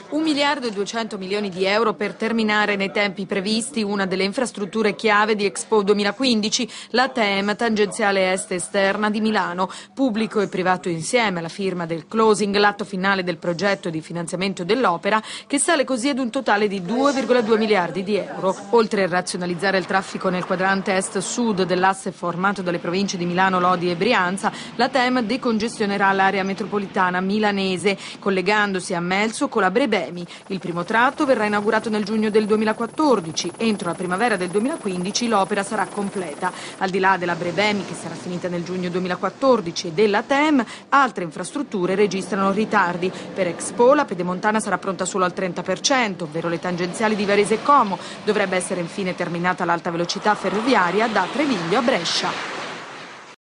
1 miliardo e 200 milioni di euro per terminare nei tempi previsti una delle infrastrutture chiave di Expo 2015, la TEM, tangenziale est-esterna di Milano. Pubblico e privato insieme, alla firma del closing, l'atto finale del progetto di finanziamento dell'opera, che sale così ad un totale di 2,2 miliardi di euro. Oltre a razionalizzare il traffico nel quadrante est-sud dell'asse formato dalle province di Milano, Lodi e Brianza, la TEM decongestionerà l'area metropolitana milanese, collegandosi a Melzo con la Brebemi. Il primo tratto verrà inaugurato nel giugno del 2014. Entro la primavera del 2015 l'opera sarà completa. Al di là della Brebemi, che sarà finita nel giugno 2014, e della TEM, altre infrastrutture registrano ritardi. Per Expo la pedemontana sarà pronta solo al 30%, ovvero le tangenziali di Varese e Como. Dovrebbe essere infine terminata l'alta velocità ferroviaria da Treviglio a Brescia.